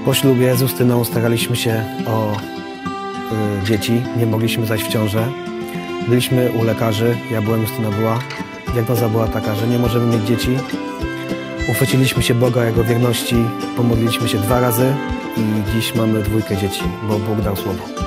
Po ślubie z Justyną staraliśmy się o dzieci, nie mogliśmy zajść w ciążę. Byliśmy u lekarzy, ja byłem, Justyna była. Diagnoza była taka, że nie możemy mieć dzieci. Uchwyciliśmy się Boga, Jego wierności, pomodliliśmy się 2 razy i dziś mamy 2 dzieci, bo Bóg dał słowo.